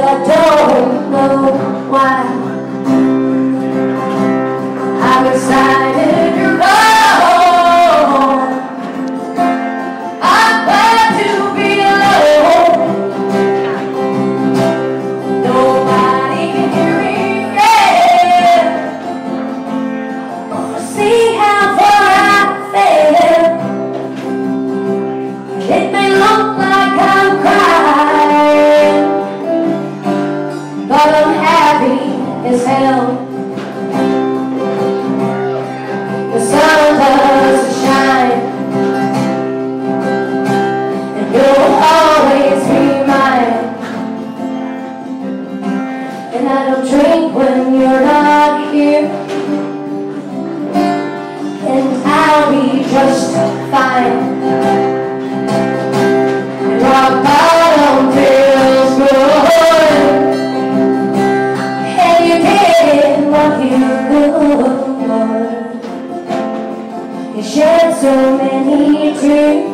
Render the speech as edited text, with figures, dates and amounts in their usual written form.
but I don't know why. I've decided to go. I'm glad to be alone. Nobody can hear me yet. See how far I fell. It may look like I'm crying, but I'm happy as hell. The sun does shine, and you'll always be mine. And I don't drink when you're not here, and I'll be just fine. And rock bottom feels good, and you did what you could. You shed so many tears.